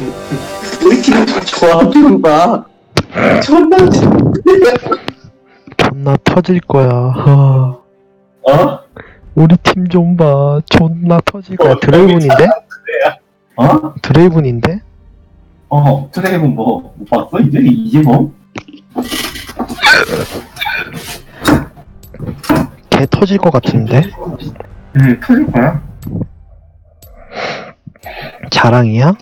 우리 팀 좋아 봐. 존나 존나 터질 거야. 어? 우리 팀 좀 봐. 존나 터질 거야. 드레이븐인데? 어? 드레이븐인데? 트레이븐 뭐 못 봤어? 이제 뭐? 개 터질 것 같은데? 터질 거야. 자랑이야?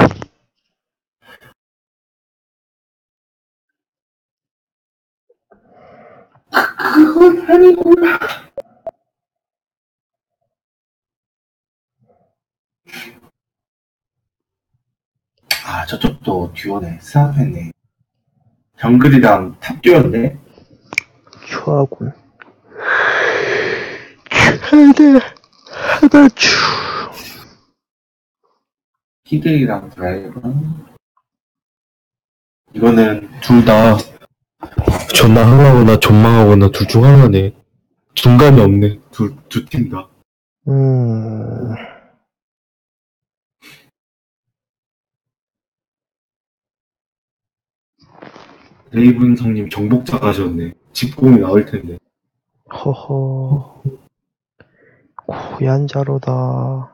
그건 아니구나. 아, 저쪽도 듀오네. 스왑했네. 정글이랑 탑 듀오인데? 추하군. 하다 추. 히드이랑 드라이버. 이거는 둘 다 존나 흥하거나 존망하거나 둘 중 하나네. 중간이 없네. 두 팀 다. 레이븐 성님 정복자 가셨네. 집공이 나올 텐데. 허허. 고얀자로다.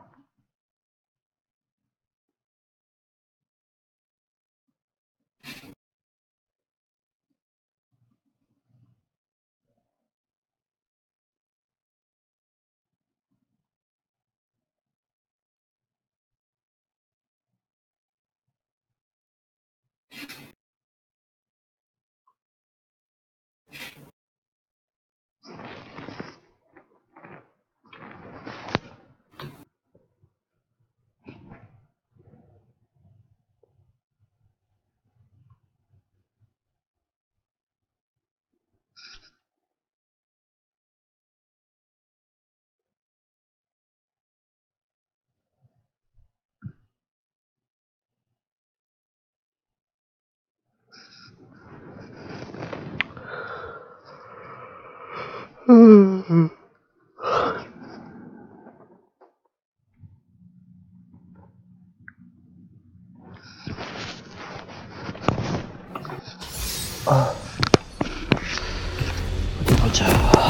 어디 보자.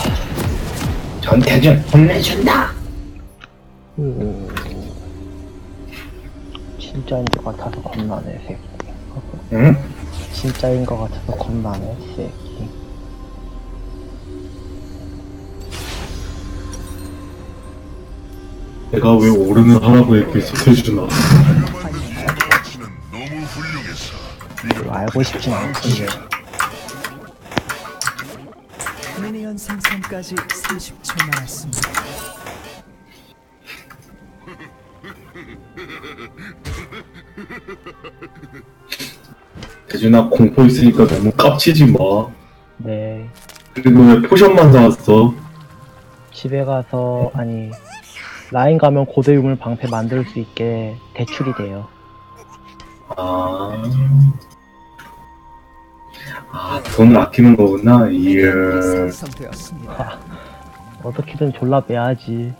전태준 혼내준다. 진짜인 것 같아서 겁나네, 새끼. 응? 진짜인 것 같아서 겁나네, 새끼. 내가 왜 오르는 할아버지에게 지켜주나. 별로 알고 싶진 않던데. 미니언 생성까지 30초 남았습니다. 대준아 공포 있으니까 너무 깝치지 마. 네. 그리고 왜 포션만 사왔어? 집에 가서, 아니, 라인 가면 고대유물 방패 만들 수 있게 대출이 돼요. 돈을 아끼는 거구나. 이야. 생성되었습니다. 어떻게든 졸라 빼야지.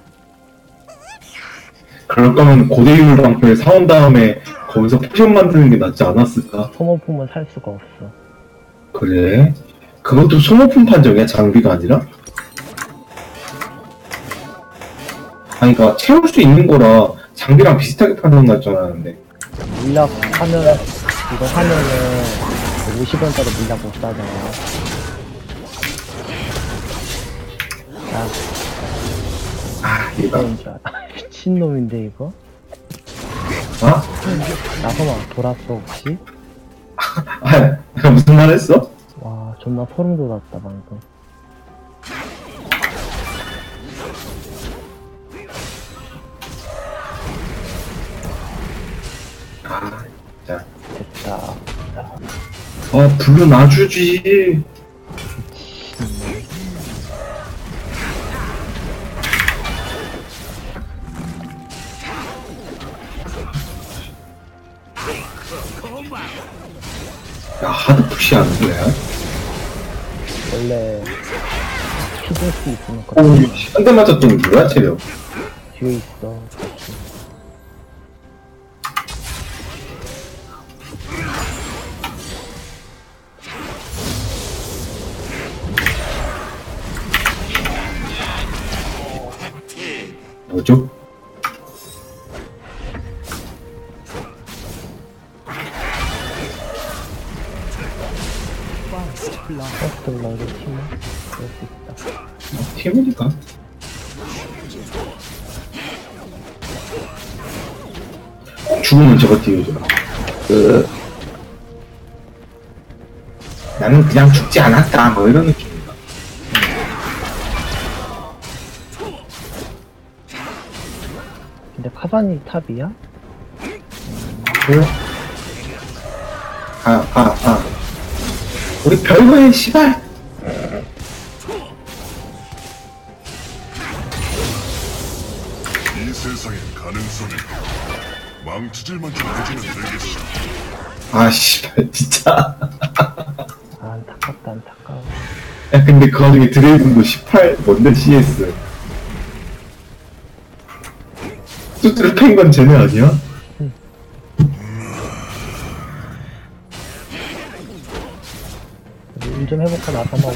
그럴 거면 고대유물 방패 사온 다음에 거기서 포션 만드는 게 낫지 않았을까? 소모품은 살 수가 없어. 그래? 그것도 소모품 판정이야? 장비가 아니라? 아니, 그니까 채울 수 있는 거라 장비랑 비슷하게 판정 날 줄 알았는데. 물약 하면, 이거 하면은 50원짜리 물약 못 사잖아. 이거. 이건 줄 알아. 미친놈인데, 이거? 나서마 돌았어, 혹시? 내가 무슨 말 했어? 와, 존나 소름 돋았다, 방금. 자. 됐다. 불러 놔주지. 야, 하드 푸시 하는 거야? 원래, 피들 수 있으니까. 한 대 맞았더니 뭐야, 체력? 뒤에 있어. 뭐죠? First blood. 퍼스트 블러드 팀은 그럴 수 있다. 팀이니까. 죽으면 저거 띄워줘. 나는 그냥 죽지 않았다. 뭐 이런 느낌이다. 근데 카반이 탑이야? 그래? 우리 별거에 씨발. 이 세상의 가능성이 망치질만 좀 해주면 되겠어. 아 씨발 진짜. 아, 안타깝다, 안타까워. 야 근데 그 와중에 드레이븐도 18 뭔데 CS. 수트를 팬 건 쟤네 아니야? 일 좀 해볼까, 나사마고?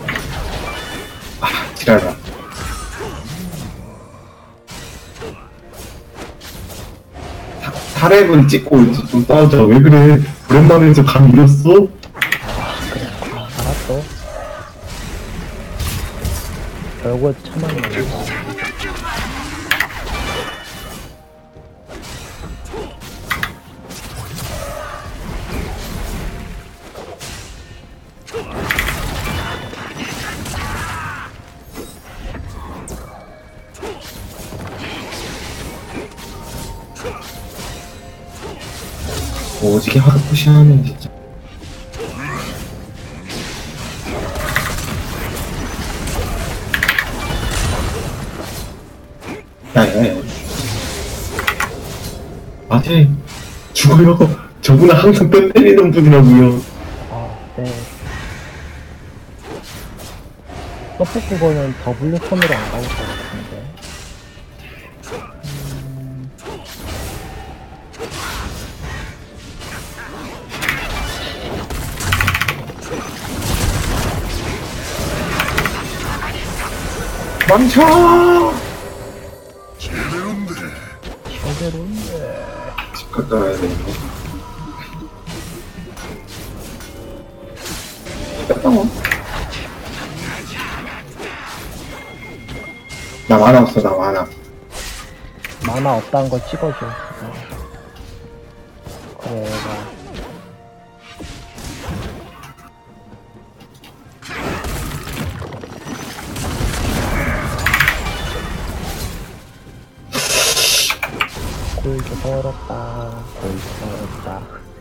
아 지랄라. 타랩은 찍고 이제 좀 싸우자. 왜 그래? 오랜만에 감 잃었어? 알았어. 결국에 처만이 나온다. 오지게 하드 푸시하네 진짜. 야야야. 아제 죽어요. 저분은 항상 뼈 때리는 분이라고요. 아, 네. 서포 그거는 W 폰으로 안 가볼 것 같은데. 망쳐! 제대로인데. 제대로인데. 집 갔다 와야 되네. 갔다 와. 나 만화 없어, 나 만화. 만화 없다는 걸 찍어줘. 그래, 나. 골도 서럽다. 골도 서럽다.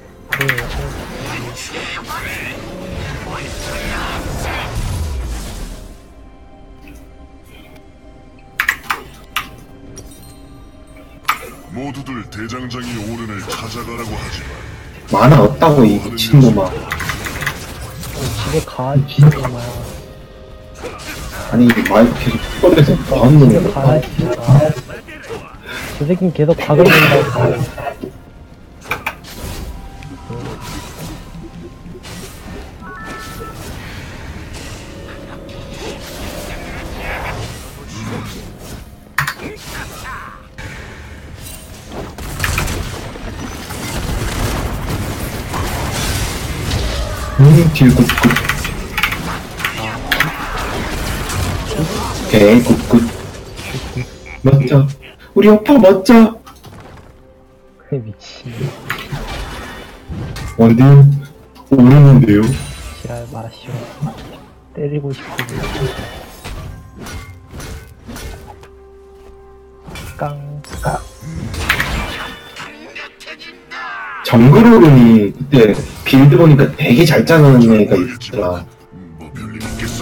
모두들 대장장이 오른을 찾아가라고 하지만 만화 없다고, 이 미친놈아. 집에 가야지, 정말. 아니, 마이크 계속 꺼내서 나온 집에 놈이야. 가야지. 저 새끼는 계속 각을 본다고. 딜 굿굿. 오케이, 굿굿. 멋져. 우리 오빠 멋져. 그래, 미친. 원딜 오르는데요? 지랄 마시오. 때리고 싶고. 깡. 정글 오른이 그때 빌드 보니까 되게 잘 짜는 애가 있더라. 뭐 별일 있겠어?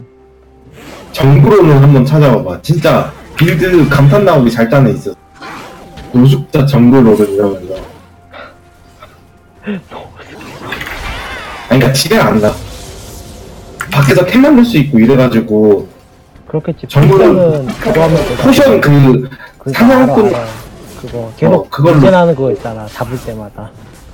정글 오른 한번 찾아봐봐. 진짜 빌드 감탄 나오게 잘 짜는 애 있어. 노숙자 정글 오른 이러면서. 아니, 그니까 집에 안 가. 밖에서 템 만들 수 있고 이래가지고, 그렇겠지. 정글은 포션은 그거 하면 되잖아. 포션 그, 그거 사냥꾼, 알아, 알아. 그거 계속 그걸로- 발전하는 거 있잖아. 잡을 때마다.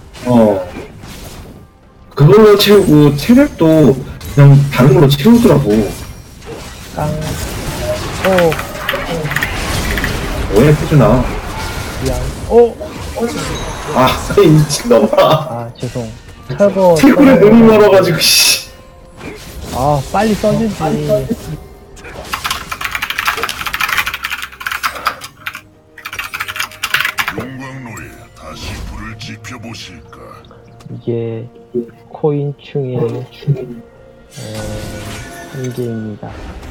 그걸로 채우고, 체력도 그냥 다른 걸로 채우더라고. 깡. 오. 뭐해, 태준아. 미안. 아, 이 미친놈아. 아, 죄송. 철거. 태굴에 눈이 멀어가지고, 씨. 아, 빨리 써주지. 용광로에 다시 불을 지펴보실까? 이게 코인충의 한계입니다.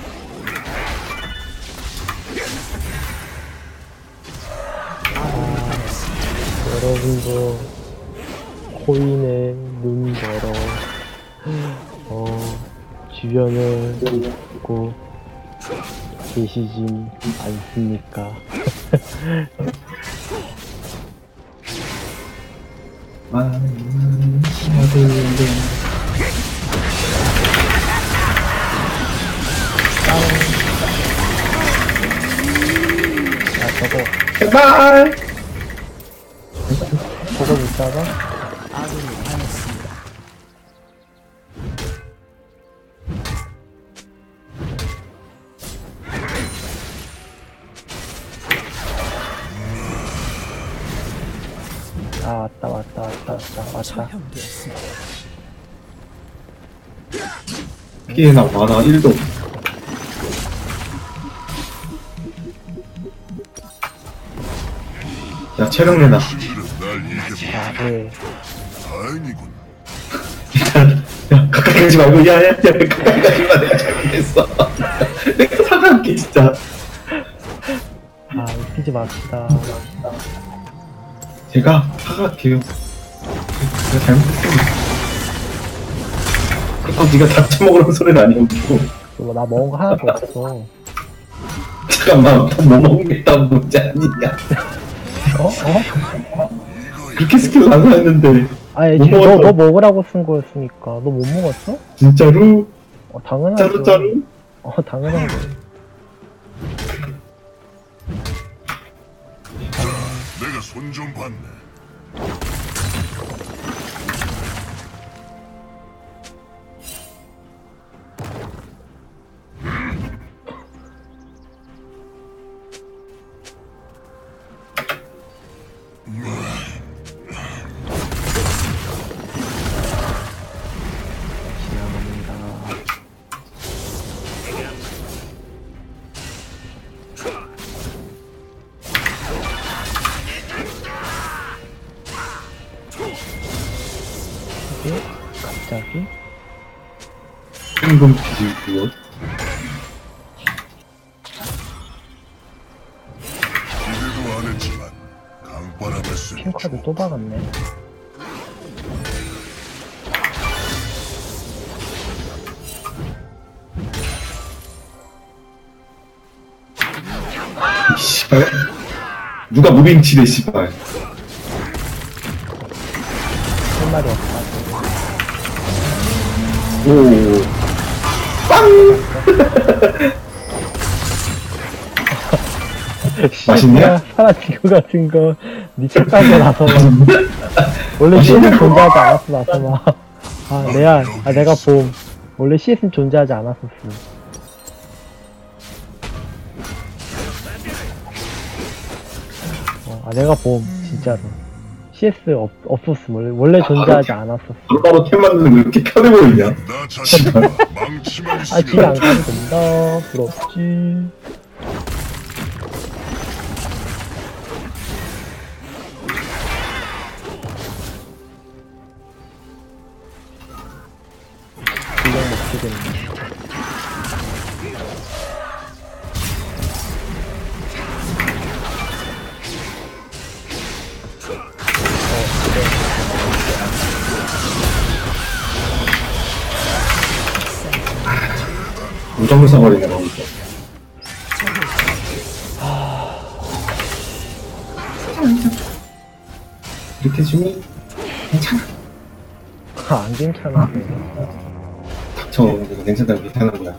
여러분도 코인에 눈 멀어 주변을 보고 계시진 않습니까? 많이 해야 되는데. 아, 저거 제발! 저거 있다가 아군이 당했습니다. 아, 왔다. 처형되었습니다. 피해나 많아, 1도. 야, 체력 내놔. 신들은 날 이겨서 아, 네. 다행이군. 야, 가까이 가지 말고, 야, 가까이 가지 마. 내가 잘못했어. 내가 사과할게, 진짜. 아, 웃기지 맙시다. 제가 사과할게요. 내가 잘못했습니다. 그렇다고 네가 다 처먹으라는 소리는 아니었고. 나 먹은 거 하나도 없어. 잠깐만, 뭐 먹겠다는 문제 아니냐. 그렇게 스킬 나가했는데. 아니, 못 지금 너 먹었어. 먹으라고 쓴 거였으니까. 너 못 먹었어? 진짜로? 당연하죠. 짜루? 당연한 거. 내가 손 좀 봤네. 갑자기? 황금 비밀구요. 기대도 안 했지만 강바람을 쐬. 핑카드 또 박았네. 씨발. 누가 무빙 치래, 씨발. 할 말이 없다. 오. 맛있냐? 사라진 거 같은 거. 니 책가게 나서 원래 CS는 존재하지 않았어, 나서봐. 아, 레알. 아, 내가 봄. 원래 CS는 존재하지 않았었어. 내가 봄, 진짜로. CS 없었음. 원래 존재하지 않았었어. 바로 템 만드는 거 이렇게 편해 보이냐? 나 자신과 망치만 아, 집에 있으면 안 가도 된다. 부럽지. 그냥 못 쓰겠네. 무정을 써버리네, 거기서. 이렇게 주니? 괜찮아. 안 괜찮아. 닥쳐. 괜찮다, 괜찮은 거야.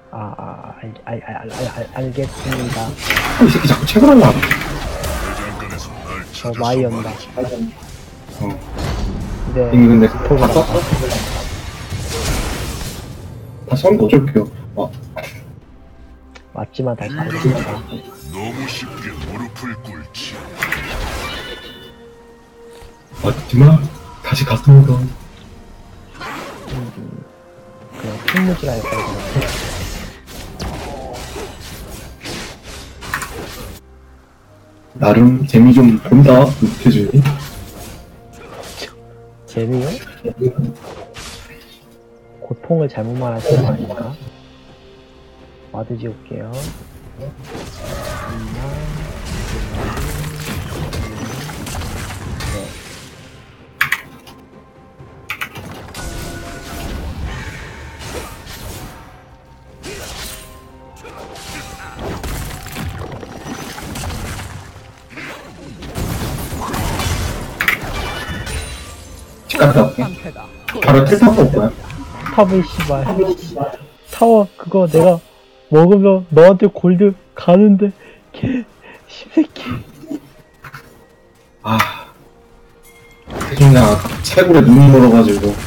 알겠습니다. 이 새끼 자꾸 책을 하려. 대장간에서 날 찾아서 마이 연다. 어. 네. 이미 근데 다 썼어? 다 선도 좁혀. 맞지만 다시 가겠습니다. 너무 쉽게 무릎을 꿇지. 맞지만 다시 갔습니다. 그냥 핑무지라 할 거예요. 나름 재미 좀 본다, 육태준이. 재미요? 고통을 잘못 말하시는 거 아닌가? 와드 지울게요. 집 갔다 올게. 방패가 바로 텔 타고 올 거야. 탑을 씨발. 타워 그거 내가 먹으면 너한테 골드 가는데 개 십새끼. 아. 태준이 아까 채굴에 눈이 멀어가지고.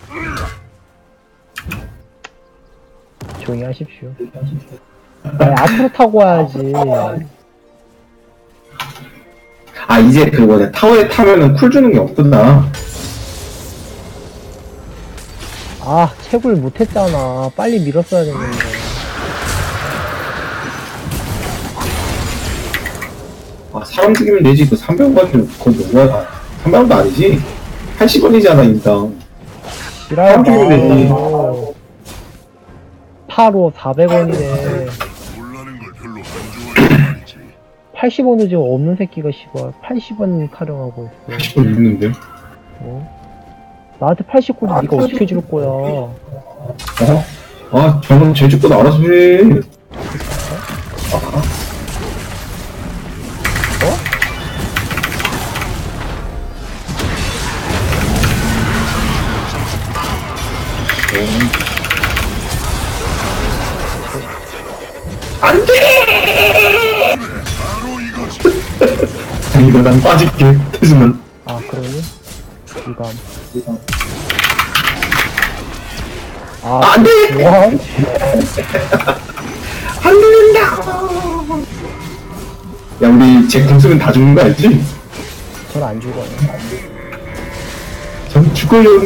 조용히 하십시오. 아니, 앞으로 타고 와야지. 아, 이제 그 뭐냐, 타워에 타면은 쿨 주는 게 없구나. 아, 채굴 못했잖아. 빨리 밀었어야 됐는데. 아, 사람 죽이면 되지. 그 300원 가지고 그거 뭐야. 300원도 아니지? 80원이잖아, 인당. 지랄 죽이면 되지. 8호 400원이네. 놀라는 걸 별로 안 좋아해 말이지. 80원은 지금 없는 새끼가 씨발 80원 타령하고 있어. 80원 있는데. 어? 나한테 80골드 네가 어떻게 줄 거야? 어? 아, 저는 제주권 알아서 해. 아, 안 돼! 바로 이거지. 아니, 이거 난 빠질게. 태준은. 아 그러니? 이감. 아, 안 돼! 뭐? 안 된다! 야, 우리 제 공수는 다 죽는 거 알지? 전 안 죽어요. 전 죽어요.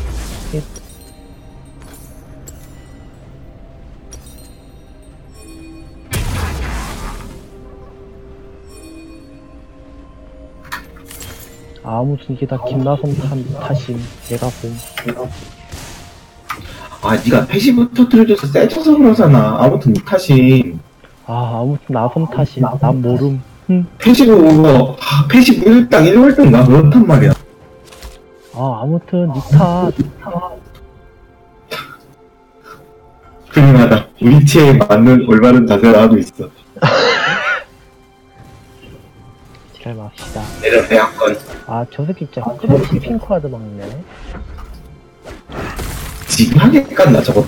아무튼 이게 다 김나성 탓임. 내가 봄. 아, 니가 패시브 터뜨려줘서 세져서 그러잖아. 아무튼 이 탓이. 아 아무튼 나성 탓임. 난 모름. 패시브, 패시브 1당 1월등가? 그렇단 말이야. 아 아무튼 니 탓. 훌륭하다. 위치에 맞는 올바른 자세를 하고 있어. 지랄 맙시다. 내려 대학건. 아 저 새끼 진짜 끝없이 핑크하드 막네. 지금 하게 깐나 저것도.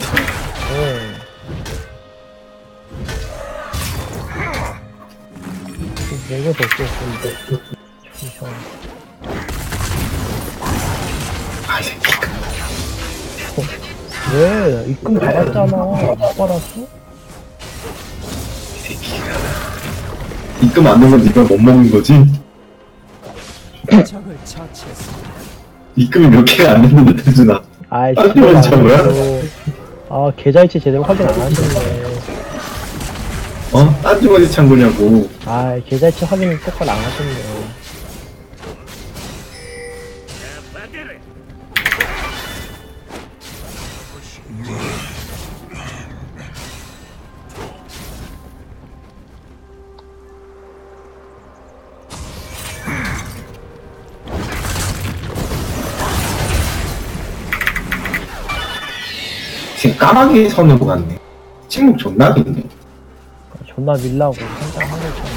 내가 더 쏘는데. 추셔. 아, 이 새끼가. 왜? 입금 받았잖아. 못 받았어? 이 새끼가. 입금 안 되면 니가 못 먹는 거지? 적을 처치했습니다. 입금이 몇 개가 안 됐는데, 태준아. 아이 아, 씨발 이건 참 뭐야? 아 계좌이체 제대로 확인 안 하셨네. 어? 딴 주머니 창구냐고. 아 계좌이체 확인을 똑바로 안 하셨네. 지금 까마귀 선으로 갔네. 침묵 존나 좋네. 존나 밀라고 한장 한 거잖아.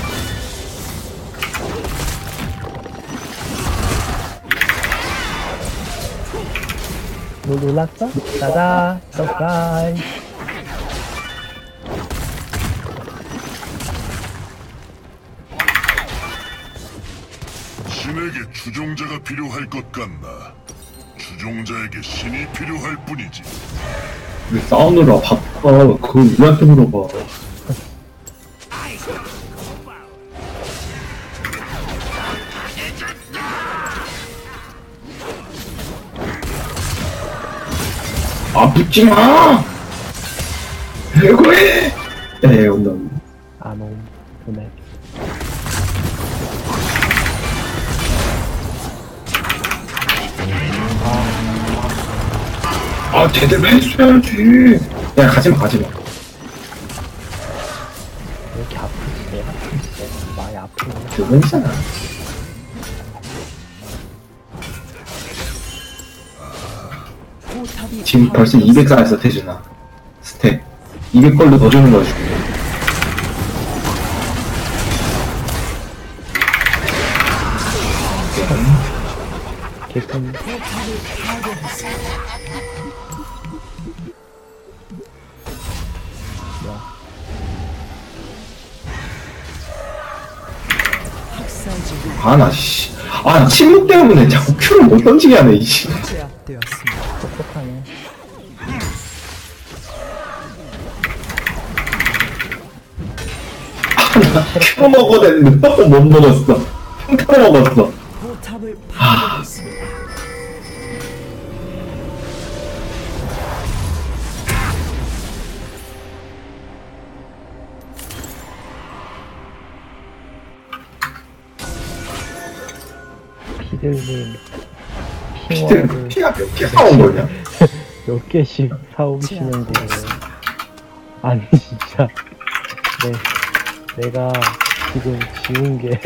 너 놀랐어? 짜자 서프라이즈. 신에게 주종자가 필요할 것 같나? 주종자에게 신이 필요할 뿐이지. 왜 싸우느라 바빠. 그걸 우리한테 물어봐. 아, 붙지 마! 해고해! 네, 온다. 안옴 보내. 아, 제대로 했어야지. 야, 가지마, 가지마. 왜 이렇게 아프지? 내가 많이 아프네. 두 번이잖아. 포탑이 지금 벌써 200 쌓였어, 태준아. 스택. 200걸로 더 주는 거야, 지금. 개끔. 학살 중 아, 나, 씨. 아, 침묵 때문에 자꾸 큐를 못 던지게 하네, 이씨. 제압되었습니다. 똑똑하네. 큐 먹어야 되는데, 못 먹었어. 평타 먹었어. 포탑을 파괴했습니다. 피들님 피들, 핑화를 피가 몇 개 사온 거냐? 몇 개씩 사오시는 거예요. 아니 진짜 내가 지금 지운 게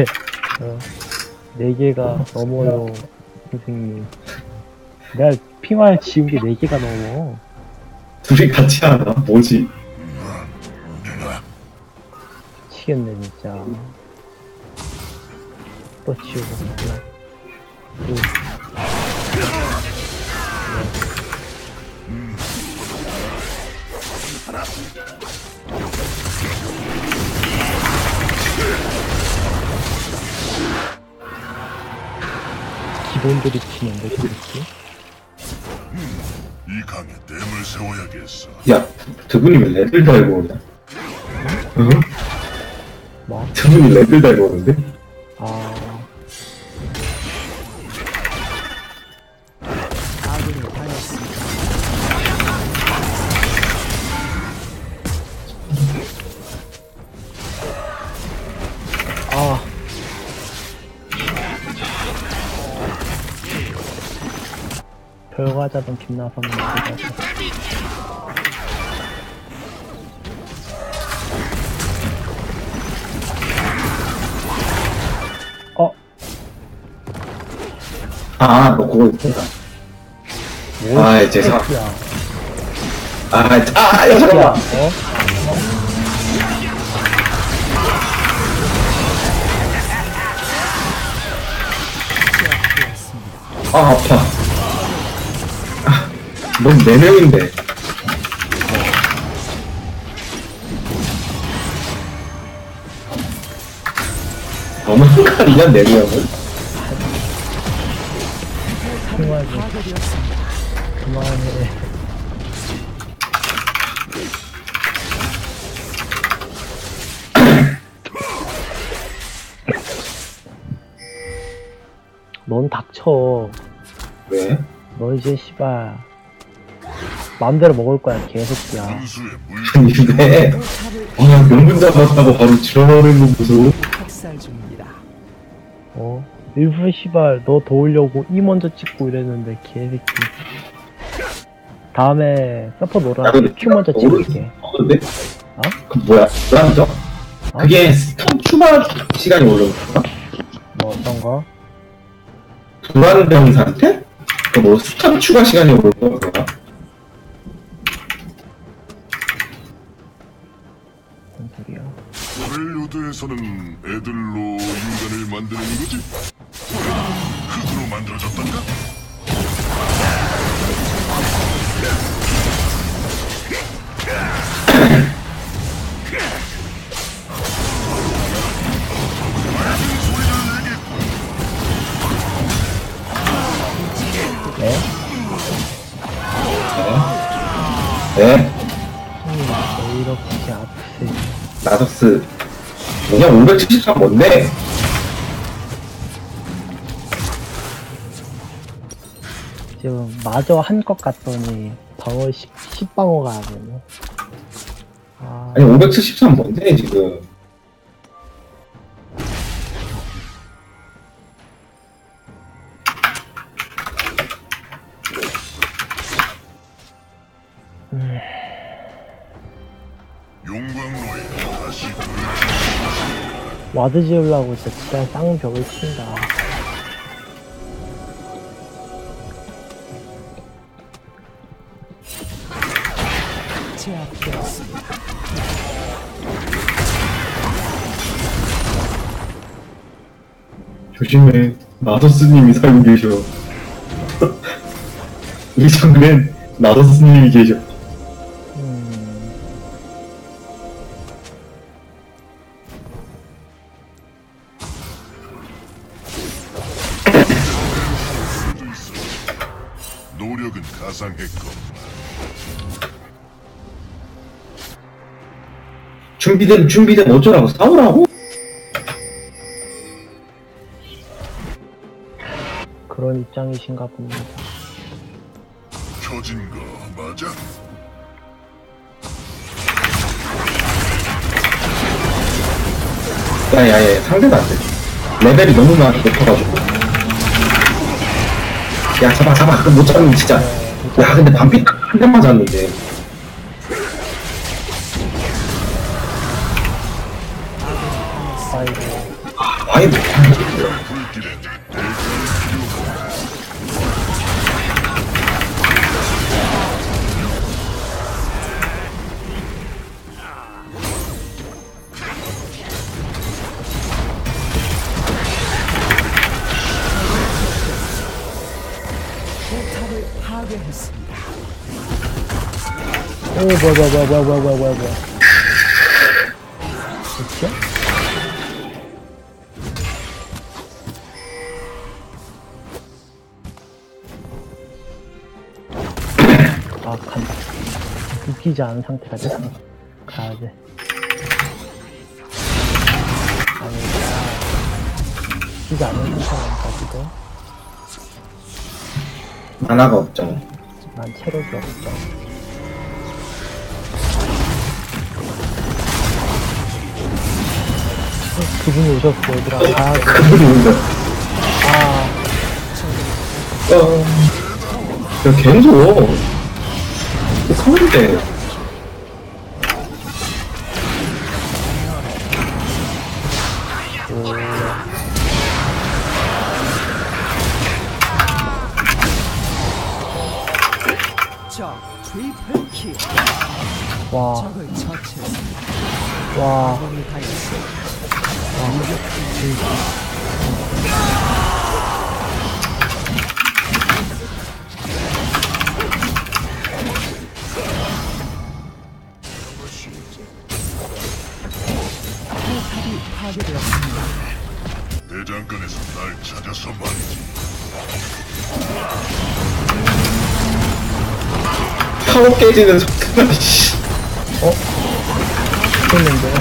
4개가 넘어요 선생님. 내가 핑화를 지운 게 4개가 넘어. 둘이 같이 하나? 뭐지? 미치겠네 진짜. 또 지우고 또 기본들이 치는데 그렇지? 이 강에 댐을 세워야겠어. 야, 저분이 왜 레벨 달고 오냐? 응? 뭐? 저분이 레벨 달고 오는데? 아 아군이 당했습니다. 아. 별과자던 김나선 먹어가지고 아, 너 그거 있구나. 아이, 죄송. 야, 야, 잠깐만. 어? 제압되었습니다. 아, 아파. 넌 4명인데. 너무한 거 아니냐, 4명은? 정말 파괴되었습니다. 그만해. 넌 닥쳐. 왜? 너 이제 씨발 마음대로 먹을 거야 개새끼야. 분수의 물 근데, 포탑을 아, 명분 잡았다고 바로 지러버리는 거 무서워. 학살 중입니다. 어? 일부러 씨발 너 도우려고 이 먼저 찍고 이랬는데 개새끼. 다음에 서퍼 놀아. 큐 먼저 찍을게. 근데? 어? 그 뭐야? 뭐라죠? 어? 그게 스톤 추가 시간이 올라오나? 뭐 어떤 거? 불안병 상태? 뭐 스톤 추가 시간이 올라오나? 뭔 소리야? 프렐류드에서는 애들로 인간을 만드는 거지? 흙으로 만들어졌던가? 네? 네? 왜 이렇게 아프세요? 나서스 그냥 573 뭔데? 지금 마저 한 것 같더니 방어 10방어가 아니네. 아, 아니 573 뭔데 지금? 용광로에 다시 와드 지으려고 진짜 쌍벽을 친다. 제압되었습니다. 조심해. 나더스님이 살고 계셔. 이 장면 나더스님이 계셔. 수도 있어. 노력은 가상했고 준비되면 어쩌라고 싸우라고? 그런 입장이신가 봅니다. 켜진 거 맞아? 야야야 상대도 안 돼. 레벨이 너무 높아가지고. 야 잡아 그거 못 잡으면 진짜. 야 근데 반피 한 대만 맞았는데. 아이고, 아이 뭐. 불길엔 포탑을 파괴했습니다. 오, 뭐야. 그치? 아, 간다. 웃기지 않은 상태가 됐어. 가야돼. 아니다. 웃기지 않은 상태가 가지고. 만화가 없죠. 난 체력이 없어. 그분이 오셨어, 얘들아. 아, 그분이 온다. 아, 야 갱소. 카운데. 적 트리플 킬. 와, 적을 처치했습니다. 와. 아군이 당했습니다. 포탑이 파괴되었습니다. 대장간에서 날 찾아서 말이지. 타워 깨지는 속도가 씨. 했는데.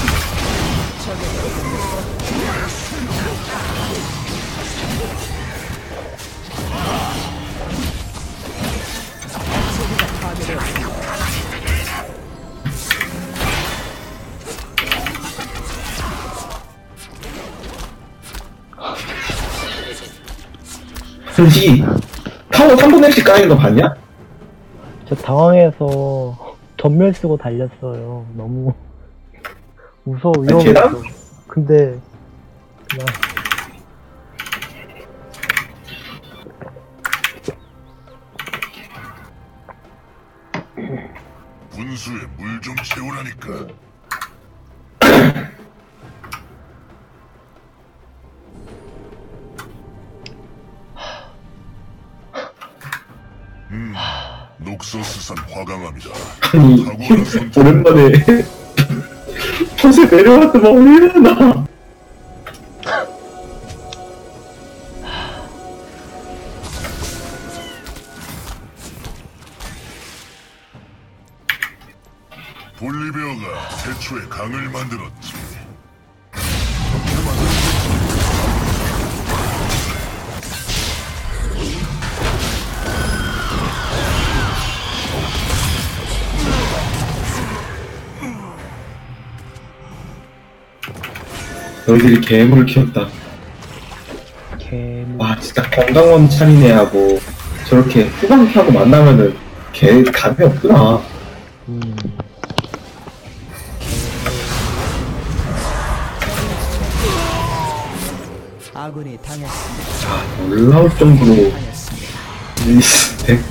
이 타워 3분의 1씩 까이는 거 봤냐? 저 당황해서 전멸 쓰고 달렸어요. 너무 무서워, 위험했어. 계단? 근데 그냥 분수에 물 좀 채우라니까. 녹소스산 화강암이다. 아니 탁월한 손 오랜만에 평소에 내려왔더만 올리나. 볼리베어가 태초에 강을 만들었지. 너희들이 개물을 키웠다. 개무. 와, 진짜 건강원 차리네하고 저렇게 후방키하고 만나면은 개 감이 없구나. 음. 아군이 당했습니다. 자, 놀라울 정도로 당했습니다. 리스펙.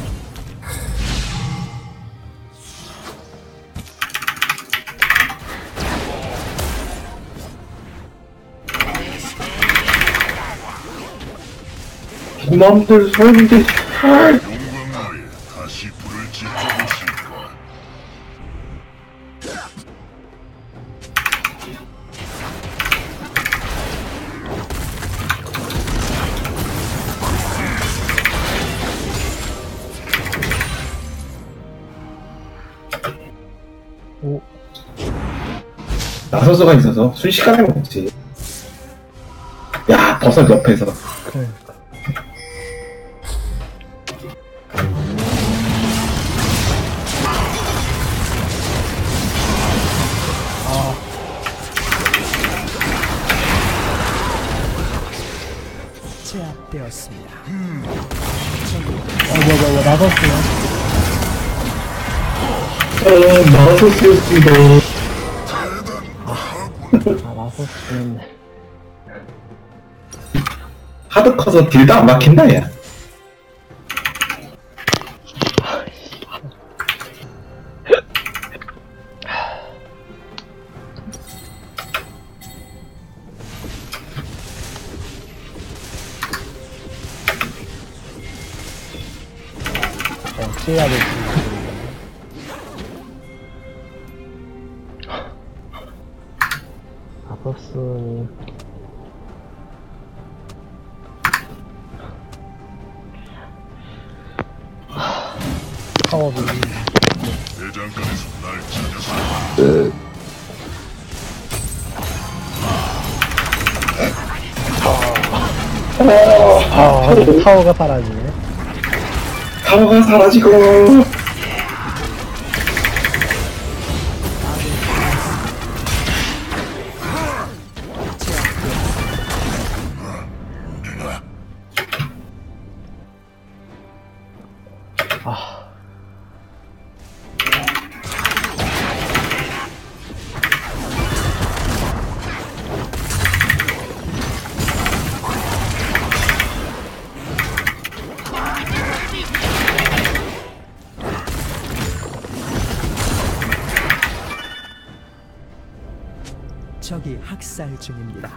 고맘들 소리들 용광로에 다시 불을 지펴보실까? 오. 나서서가 있어서 순식간에 먹지. 야, 버섯 옆에서. 그러니까. 제압되었습니다. 뭐, 나섰어요. 나서스였습니다. 아, 나섰으면. 하드 커서 딜도 안 막힌다, 야. 어찌해야 될지 모르겠네. 아버스님. 파워비. 대장간에서 날 찾아서 타워가 사라지네. 타워가 사라지고. 적이 학살 중입니다.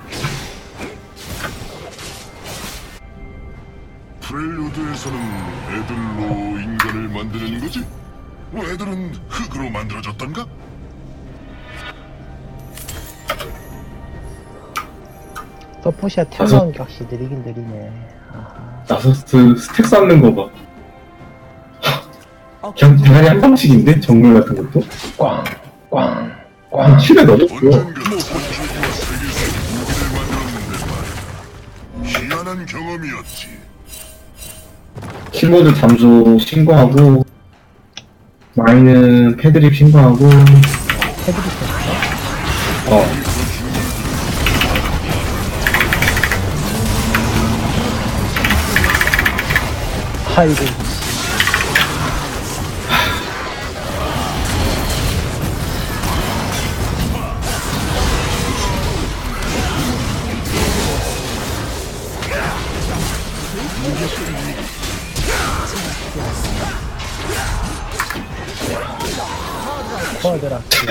프렐루드에서는 애들로 인간을 만드는 거지? 애들은 흙으로 만들어졌던가? 서포시아 텔런 격시 느리긴 느리네. 아하. 나서스 스택 쌓는 거 봐. 그냥 대가리 한 방씩인데? 정글 같은 것도? 꽝, 꽝, 꽝. 7에 넘었어. 언젠가 선주와 세계에서 무기를 만들었는데 말이야. 희한한 경험이었지. 킬모드 잠수 신고하고, 마이는 패드립 신고하고, 어. 아이고. 퍼드라키.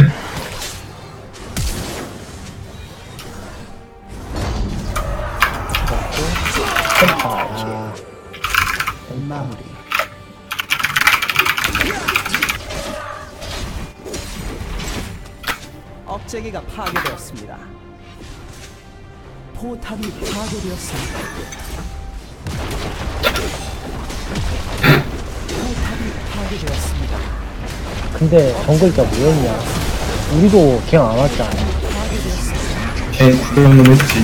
아, 마무리. 억제기가 파괴되었습니다. 포탑이 파괴되었습니다. 포탑이 파괴되었습니다. 근데 정글자 뭐였냐? 우리도 기억 안 왔지 않아? 걔 구경은 했지.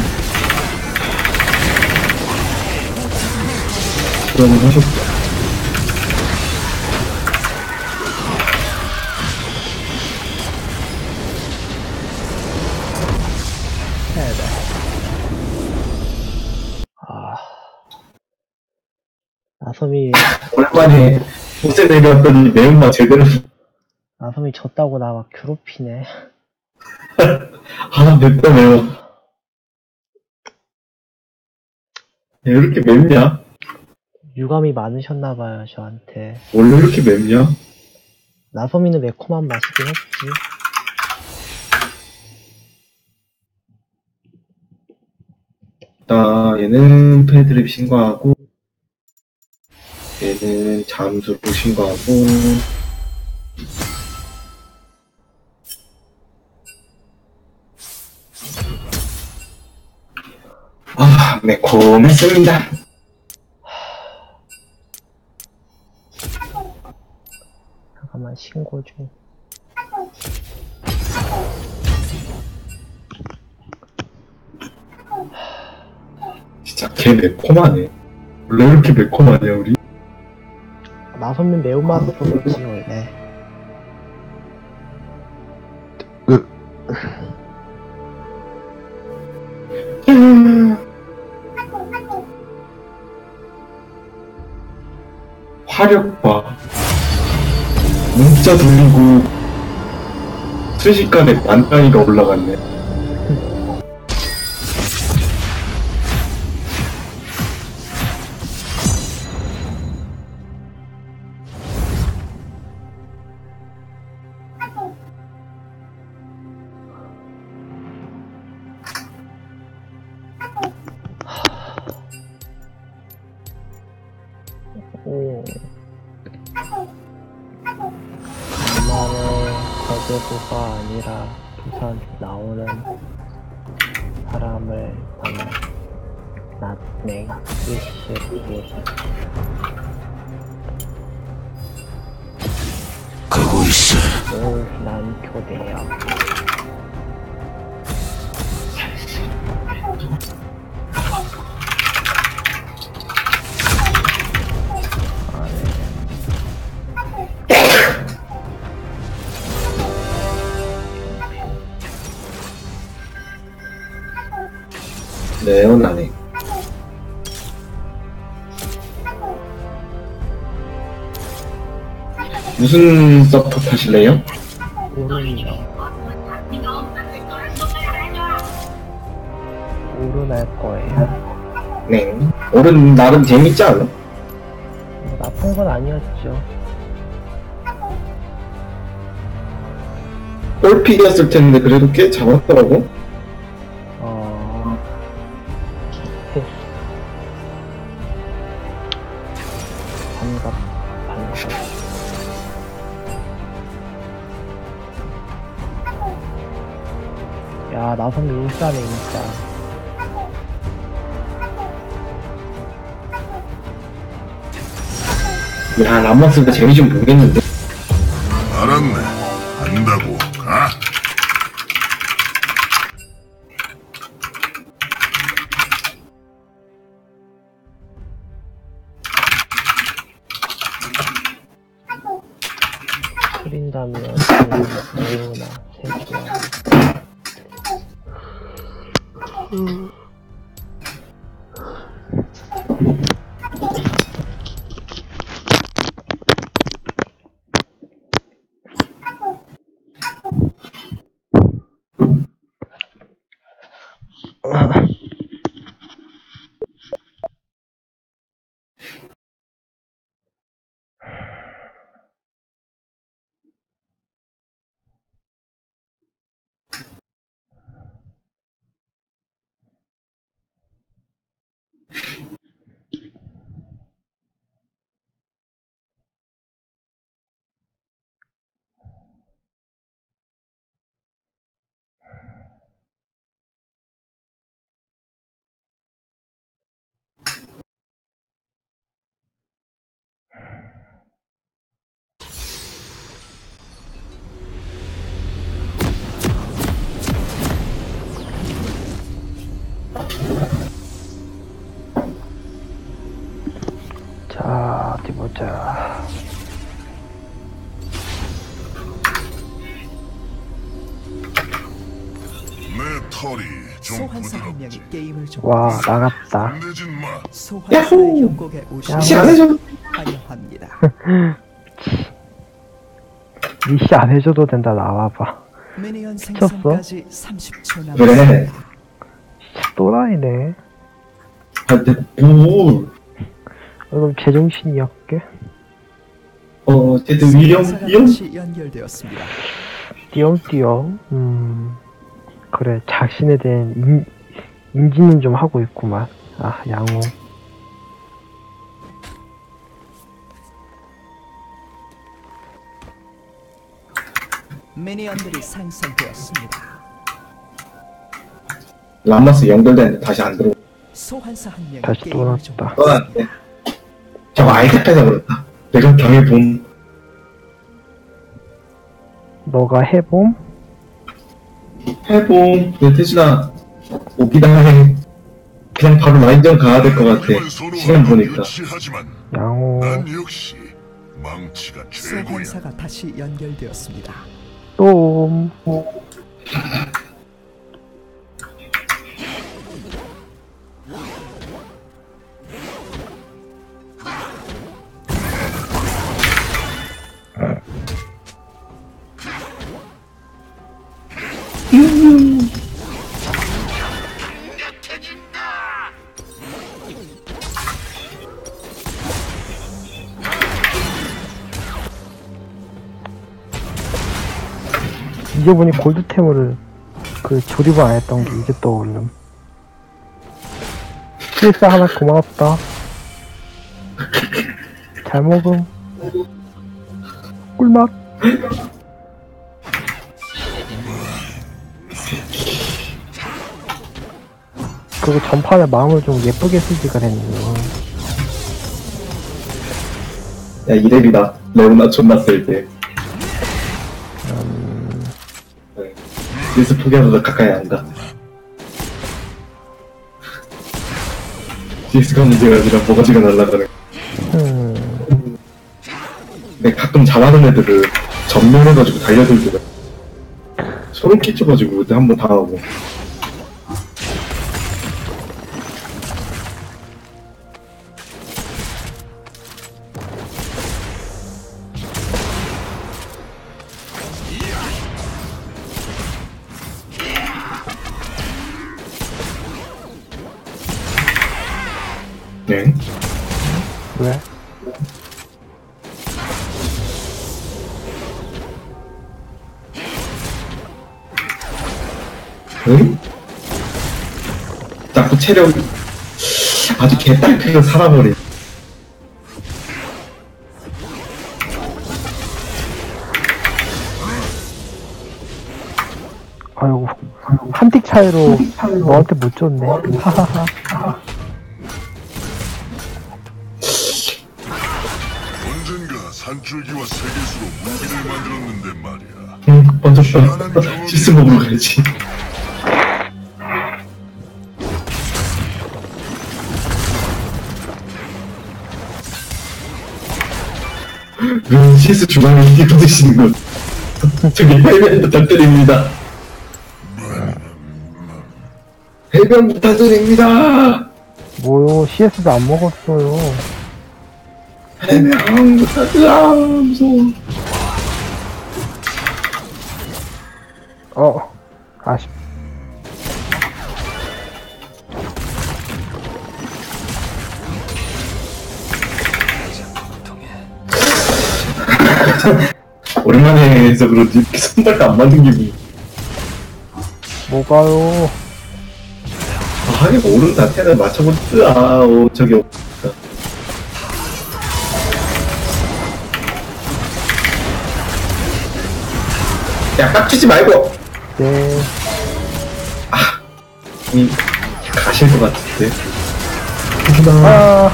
구경은 하셨고. 패배. 나섬이 오랜만에 보세 내려왔더니 매운맛 제대로. 나섬이 졌다고 나 막 괴롭히네. 아, 맵다 매워. 왜 이렇게 맵냐? 유감이 많으셨나봐요 저한테. 원래 이렇게 맵냐? 나섬이는 매콤한 맛이긴 했지. 얘는 패드립 신고하고, 얘는 잠수로 신고하고, 매콤했습니다. 잠깐만 신고 중. 진짜 개 매콤하네. 원래 이렇게 매콤하냐, 우리? 나섬은 매운맛으로 먹지 원래. 화력 봐. 문자 돌리고 순식간에 만단위가 올라갔네. 오. 간만에 거제도가 아니라 부산 나오는 사람을 만났네. 가고 있어. 난 교대야. 매운하네. 무슨 서포 하실래요? 오른이요. 오른 할 거예요. 네. 오른 나름 재밌지 않아? 뭐 나쁜 건 아니었죠. 꼴픽이었을 텐데 그래도 꽤 잡았더라고. 반갑. 야, 나선미 일사네, 진짜. 야, 람마스가 재미 좀 보겠는데. 알았네. 안다고. 가. 흐린다면, 매우나, 세주야. 자, 어디 보자. 내 털이 좀 소환사 한 부드럽지. 명이 게임을 좀 와, 나갔다. 내진 마. 소환사의 야호! 협곡에 오신 시 안 해줘. 환영합니다. 니씨 안 해줘도 된다, 나와봐. 미니언 생성까지 30초 남았습니다. 그래. 또라이네. 근데 뭐 그럼 제정신이 없게. 어쨌든 위험. 다시 연결되었습니다. 띄엄띄엄. 그래, 자신에 대한 인지는 좀 하고 있구만. 아, 양호. 미니언들이 생성되었습니다. 람마스 연결되는데 다시 안 들어. 소환사 한 명이 다시 게임을 좀 돌아왔다. 떠났네. 저거 아이템에서 그렇다. 내가 경에 본. 너가 해봄? 해봄. 내 태진아 오기다 해. 그냥 바로 라인전 가야 될 것 같아. 시간 보니까. 유치하지만 양호. 난 역시 망치가 최고야. 소환사가 다시 연결되었습니다. 또. 이제 보니 골드템을 그 조립을 안 했던 게 이제 떠오름. CS 하나 고맙다. 잘 먹음. 꿀맛. 그리고 전판에 마음을 좀 예쁘게 쓰지 그랬네. 야 이랩이다. 레오나 존나 쓸 때. 그래서 포기하면서 가까이 안 가. CS가 문제가 아니라 뭐가지가 날라가는. 근데 가끔 잘하는 애들을 전면해가지고 달려들더라. 소름 끼쳐가지고 그때 한번 당하고. 네. 왜? 응? 자꾸 체력이 아주 개딸피로 살아버리. 아이고, 한 틱 차이로 너한테 못 줬네. 하하하. 언젠가 산줄기와 세계수로 무기를 만들었는데 말이야. 응, 번졌다. 시스 먹으러 가야지. 시스 주방에 이기고 드시는 것. 저기 해변 부탁드립니다. 해변 부탁드립니다. 뭐요, CS도 안 먹었어요. 해변 부탁드립니다. 아쉽. 오랜만에 해서 그런지 이렇게 손발도 안 맞는 기분이. 뭐가요? 아, 하긴 모른다. 테를 맞춰보자. 저기 없다. 야, 깝치지 말고! 네. 가실 것 같은데. 아,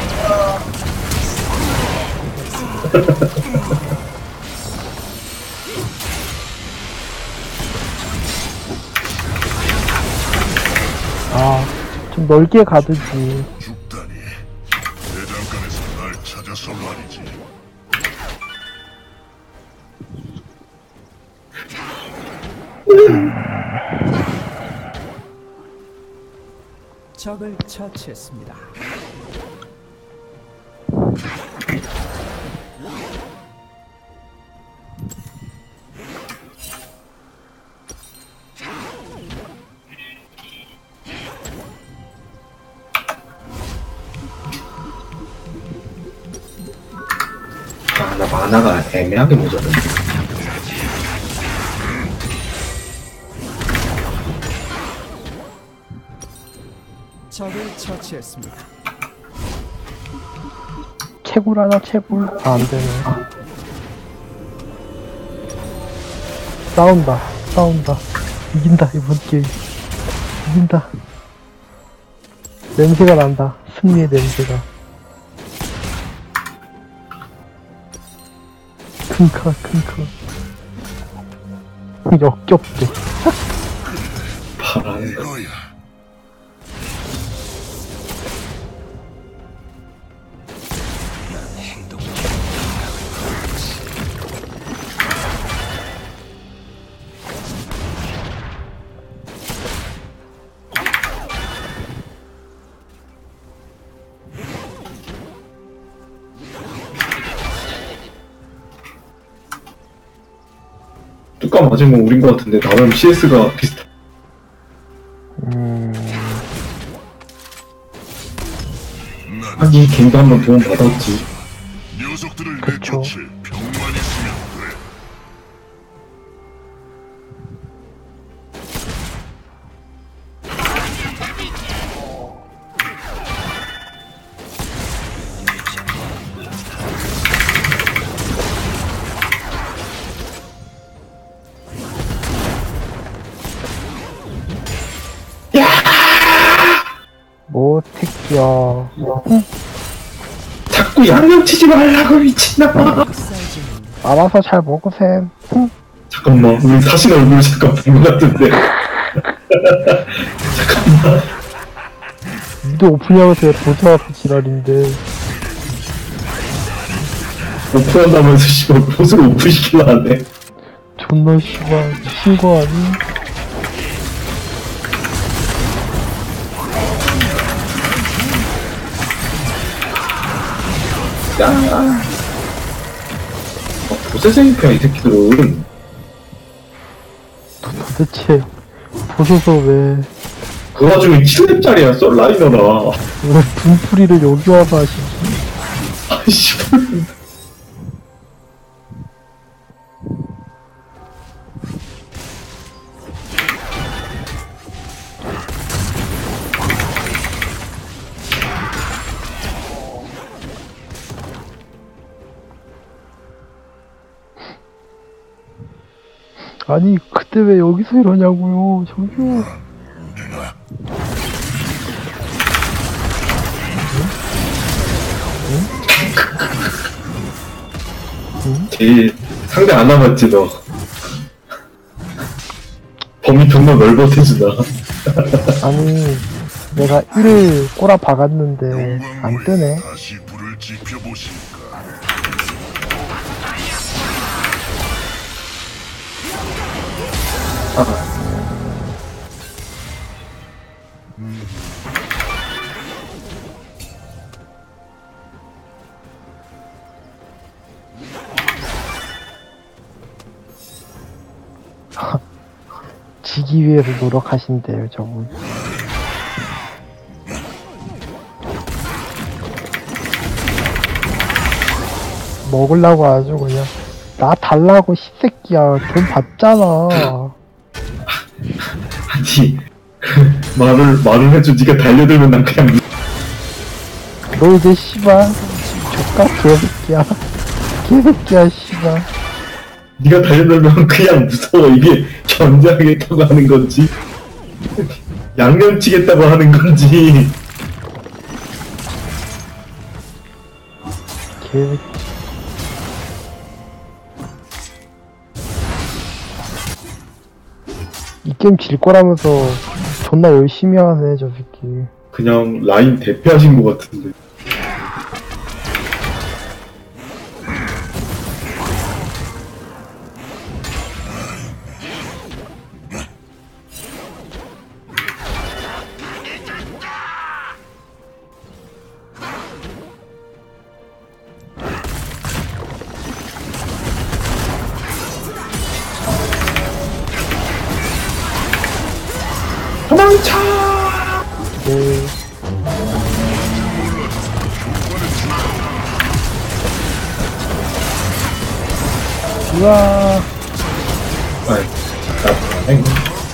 좀 넓게 가두지. 죽다니. 대장간에서 날 찾아서 말이지. 적을 처치했습니다. 아, 나 만화가 애매하게 모자라. 적을 처치했습니다. 채굴하자 채굴. 아 안되네. 싸운다 싸운다. 이긴다 이번 게임. 이긴다. 냄새가 난다. 승리의 냄새가. 큰카 역겹게. 바라는 거. 이거야. 뚜까 맞은 건 우린 것 같은데 나름 CS가 비슷해. 난 하긴 갱도 한번 도움 받았지. 녀석들을 그쵸. 내쫓을 병만 있으면 돼. 뭐 택기야. 자꾸 양념 치지 말라고 미친놈아. 사이즈는 알아서 잘 먹으셈. 잠깐만, 우리 사신 얼굴 잠깐 본 것 같은데. 니도 오픈하면서 보자와서 지랄인데. 오픈한다면서 씨발 보스를 오픈시키려 하네. 존나 씨발 미친 거 아니? 야. 보세생이야 이 새끼들은. 도대체 보소서 왜 그 와중에 7렙짜리야 썰라이너라. 분풀이를 여기 와서 하시지? 아이씨. 아니 그때 왜 여기서 이러냐고요. 저기요. 제일 상대 안 남았지 너. 범위 존나 넓어지나. 아니 내가 1을 꼬라 박았는데 안 뜨네. 다시 불을 지펴보실까? 지기 위해서 노력하신대요 저분. 먹으려고 아주 그냥 나 달라고 씨새끼야. 돈 받잖아. 아니 말을 해줘. 네가 달려들면 난 그냥 너 이제 씨발 족가 개새끼야. 개새끼야 씨발. 네가 달려들면 그냥 무서워. 이게 견제하겠다고 하는 건지 양념치겠다고 하는 건지. 개새끼. 이 게임 질 거라면서 존나 열심히 하네 저 새끼. 그냥 라인 대표하신 것 같은데. 으아. 아이, 나도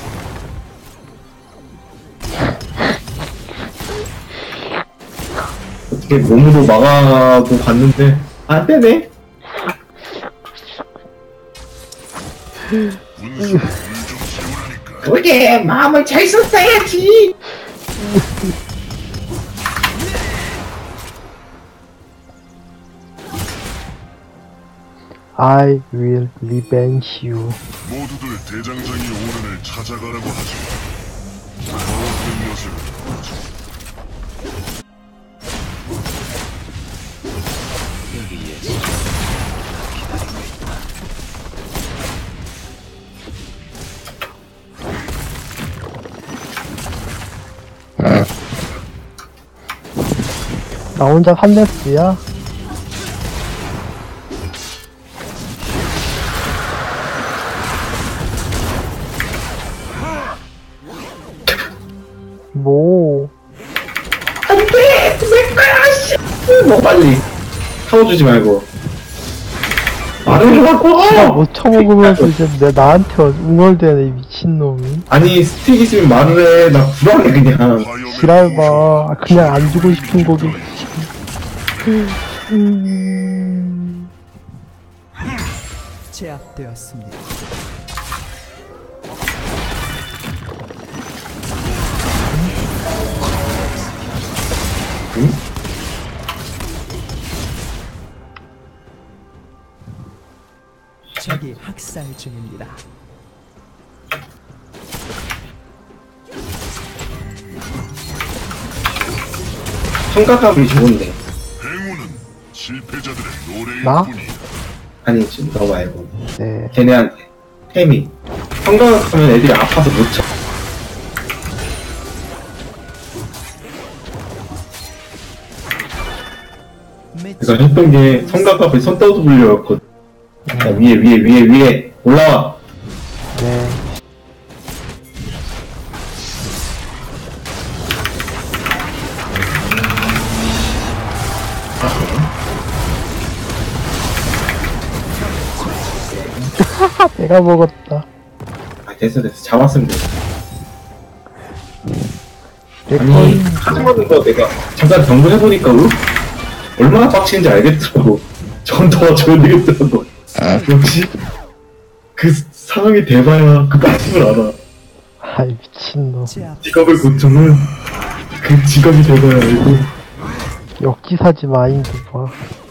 어떻게 몸으로 막아도 봤는데 안 되네. 분수 물좀 채우라니까. 그게 마음을 잘 썼어야지. I will revenge you. 모두들 대장장이 오른을 찾아가라고 하죠. 더없는 녀석을 보죠. 나 혼자 3레스야? 뭐. 안돼, 내 거야, 씨. 뭐 빨리 타워주지 말고 말을 내가 하라고. 못 쳐먹으면서 이제 나한테 웅얼대네, 이 미친놈이. 아니 스틱 있으면 말을 해. 나 불안해 그냥. 화염의 지랄봐. 부셔. 그냥 안 주고 싶은 거겠지. 제압되었습니다. 응? 적이 학살 중입니다. 성각감이 좋은데. 행운은 실패자들의 나? 노래일 뿐이야. 아니 지금 너 말고 네. 걔네한테 템이 성각하면 애들이 아파서 못 쳐. 내가 했던 게 성각 앞에 손 떠돌려였거든. 야, 위에 올라와. 네. 내가 먹었다. 아 됐어 잡았으면 돼. 내 아니 거인. 하지만은 거 내가 잠깐 정보해보니까 얼마나 빡치는지 알겠더라고. 저건 도와줘야 되겠더라고. 역시 그 상황이 돼봐야 그 빡침을 알아. 아이, 미친놈. 제압 직업을 고쳐는 그 직업이 돼봐야 알고. 역지사지 마인드 봐.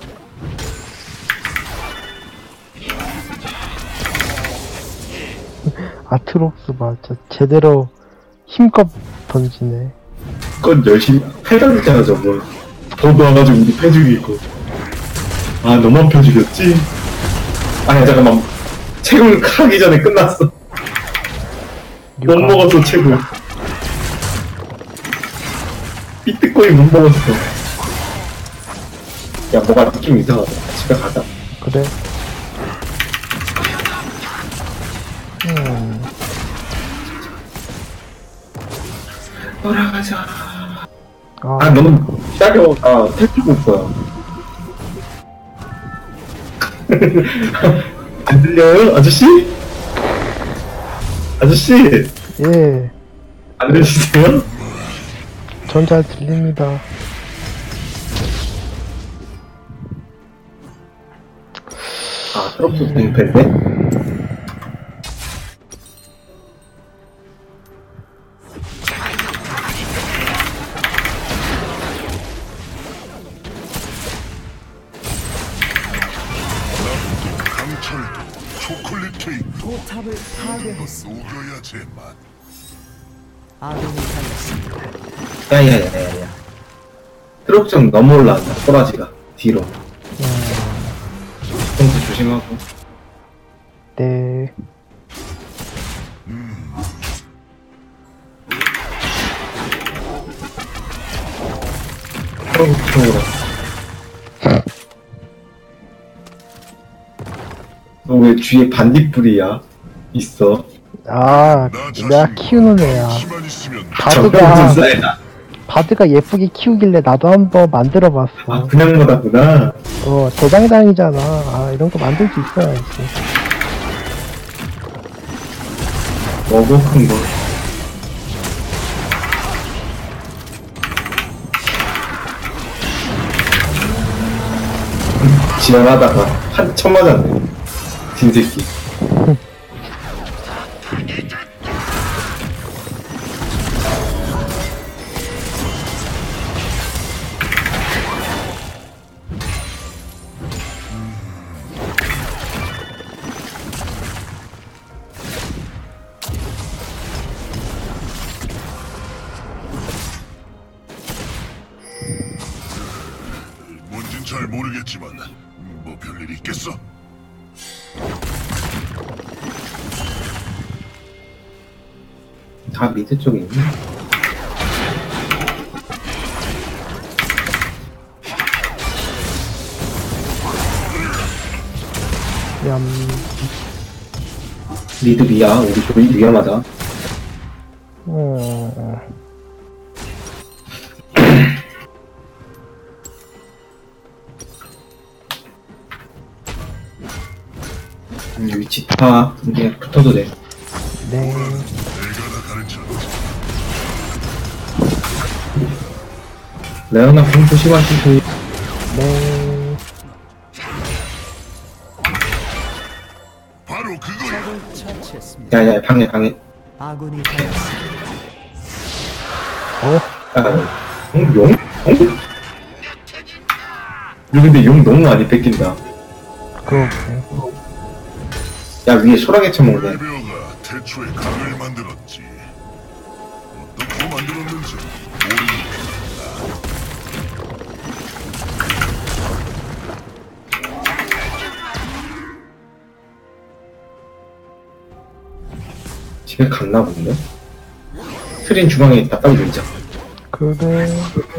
아트록스 맞아. 제대로 힘껏 던지네. 그건 열심히 팔다녔잖아 저거. 더 와가지고 우리 패죽이 있고. 아 너만 패죽이었지? 아니 잠깐만. 책을 하기 전에 끝났어. 못 먹었어 책을. 비트코인 못 먹었어. 야 뭐가 느낌 이상하다. 집에 가자. 그래. 돌아가자. 아, 아 너무 기다려. 아 탈출고 있어요. 안 들려요 아저씨? 아저씨 예. 안 들리세요? 전 잘 들립니다. 아 트럭도 동패인데? 강철도 초콜릿 케이크 포탑을 파괴했습니다. 녹여야 제맛. 아군이 당했습니다. 야야야야야 트럭 좀 너무 올라간다 꼬라지가 뒤로. 평소 조심하고. 네. 트럭 쪽으로. 너 왜 뒤에 반딧불이야? 있어. 아, 나 내가 자신 키우는 애야. 힘만 있으면 바드가, 쌀다. 바드가 예쁘게 키우길래 나도 한번 만들어봤어. 아 그냥 거다구나. 대장장이잖아. 아, 이런 거 만들 수 있어야지. 뭐고 큰 거. 지나가다가 한참 맞았네. 진새끼. 뭔진 잘 모르겠지만 뭐 별일 있겠어? 다 미드 쪽에 있네. 얌. 미드 미야. 우리 조이 위험하다. 어. 위치 파. 근데 붙어도 돼. 네. 내가 다 가르쳐. 레오나 공 조심하시고. 네. 바로 그거야. 적을 처치했습니다. 야야 방해. 아군이 당했습니다. 용? 용? 이거 근데 용 너무 많이 뺏긴다. 그렇게. 야 위에 소라게 쳐먹네. 레베어가 태초에 강을 만들었지. 어떻게 만들었는지 모르는 집에 갔나 본데? 트린 중앙에 있다. 빨리 밀자. 그래.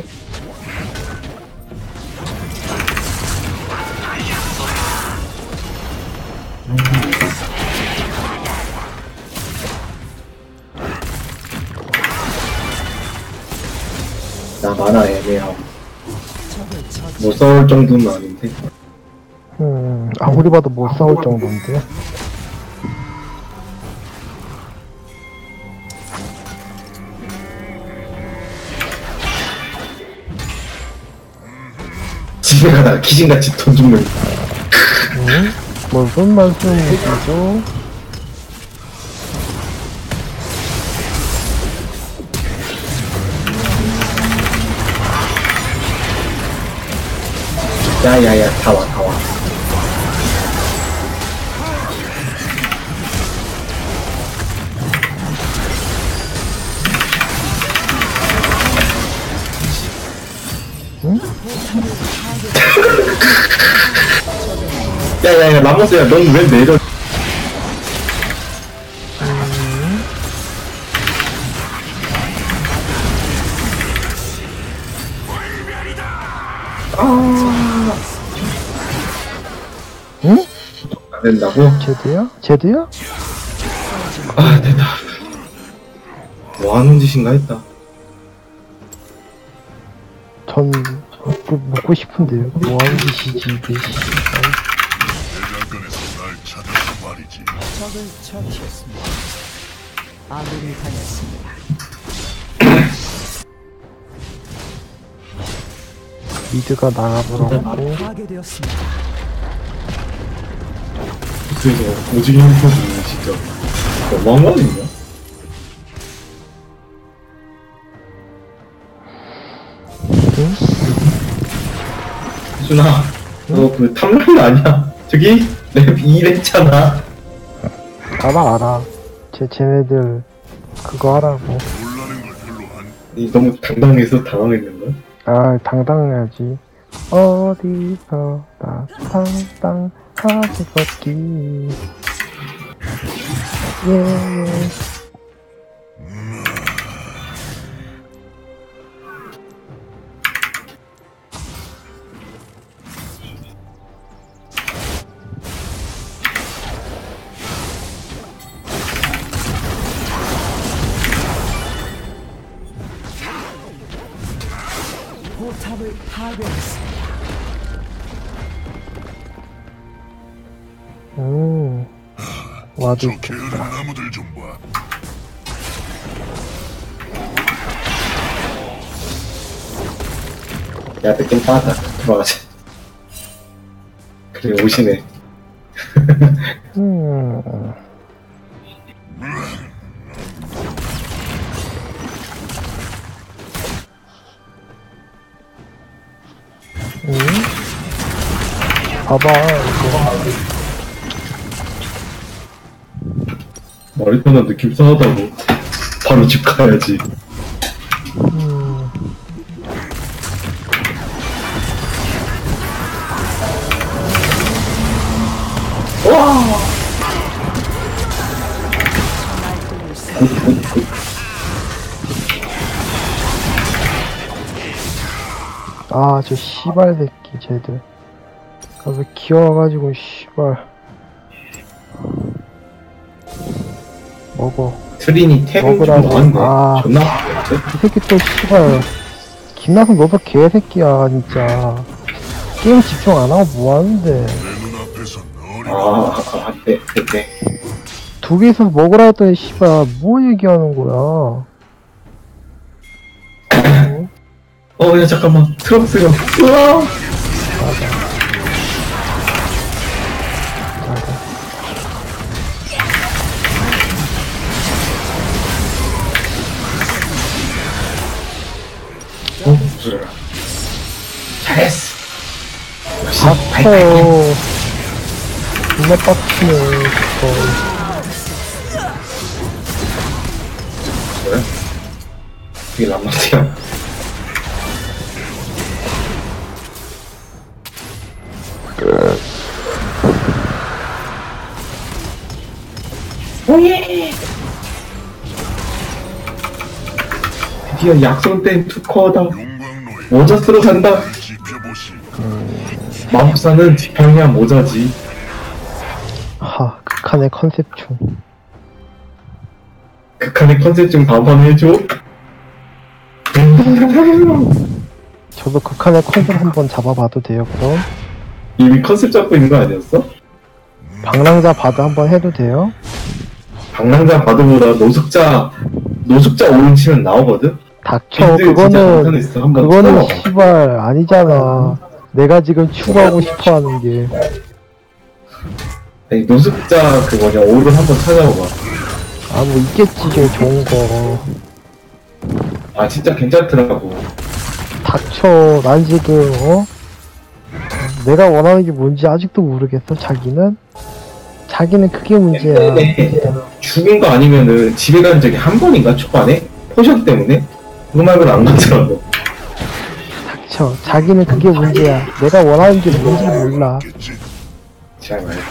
나 만화 애매하고. 적을 처치. 못 싸울 정도는 아닌데. 아무리 봐도 못 싸울 정도인데. 집에 가다가 귀신같이 돈 죽는. 응? 무슨 말씀이시죠? 야야야 다 와. 야야야 라모스야 넌 왜 내려? 응? 안 된다고? 제드야? 제드야? 아 됐다. 뭐하는 짓인가 했다. 전 먹고 싶은데요. 뭐 하는 짓이지 이게. 대장간에서 날 찾아서 말이지. 적을 처치했습니다. 아군이 당했습니다. 미드가 나가버렸고. 파괴되었습니다. 그래서 오지게 힘들어지네 진짜. 너무한 거 아닌가? 응? 수나 너 그 탐라인 아니야? 저기 랩 2랬잖아. 알아. 쟤네들 그거 하라고. 놀라는 걸 별로 안 니 너무 당당해서 당황했는 거야? 아, 당당해야지. 어디서 나 당당하게 걷기. 예. 포탑을 파괴했습니다. 와도 저 있겠다. 게으른 나무들 좀 봐. 야, 느낌 빠다. 들어가자. 그래, 오시네. 음. 봐봐, 이거. 머리카락 느낌 싸하다고. 바로 집 가야지. 와! 아, 저 씨발 새끼, 쟤들. 아, 왜 귀여워가지고, 씨발. 먹어. 트리니 템좀 먹으라고. 많은데. 아. 존나 아픈데? 이 새끼 또, 씨발. 김나성 너도 개새끼야, 진짜. 게임 집중 안 하고 뭐 하는데. 내 눈앞에서 너리 네. 두 개에서 먹으라 했더니, 씨발, 뭐 얘기하는 거야. 야, 잠깐만. 트럭스가. 우와! 무슨 잘했어. 역시 아퍼. 존나 빡치네, 저거. 뭐야? 이게 람마스야. 오예! 드디어 약속된 투커다. 용광로에 모자 쓰러 간다. 지펴보시. 마법사는 지팡이야 모자지. 하, 극한의 컨셉충. 극한의 컨셉 좀 다음판 해줘. 저도 극한의 컨셉 한번 잡아봐도 돼요, 그럼? 이미 컨셉 잡고 있는 거 아니었어? 방랑자 바드 한번 해도 돼요? 방랑자 바드보다 노숙자 오른 치면 나오거든? 닥쳐, 밴드 진짜 그거는, 간단했어. 한번 그거는 쳐봐. 씨발, 아니잖아. 내가 지금 추구하고 싶어 하는 게. 아니, 노숙자 그 뭐냐 오른 한번 찾아봐봐. 아, 뭐 있겠지, 저 좋은 거. 아 진짜 괜찮더라고. 닥쳐, 난 지금, 내가 원하는 게 뭔지 아직도 모르겠어, 자기는? 자기는 그게 문제야. 죽은 거 아니면은 집에 간 적이 한 번인가 초반에? 포션 때문에? 그거 말고는 안 가더라고. 닥쳐, 자기는 그게 문제야. 내가 원하는 게 뭔지 몰라. 겠지. 잘 말해.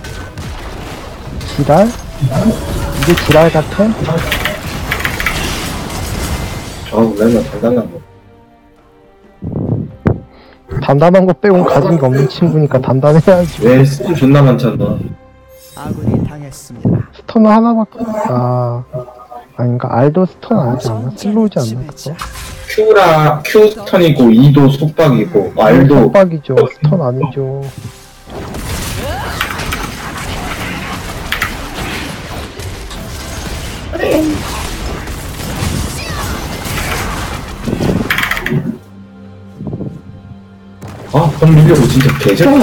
지랄? 이게 지랄 같아? 맨날 단단한 거. 단단한 거 빼곤 가진 게 없는 친구니까 단단해야지. 왜 스톤 존나 많잖아. 아군이 당했습니다. 스톤 하나밖에, 아닌가? 알도 스톤 아니지 않나? 슬로우지 않나? 그거? Q 스턴이고 2도 속박이고 R도 속박이죠. 스톤 아니죠. 그럼 밀려고 진짜 개잘하네.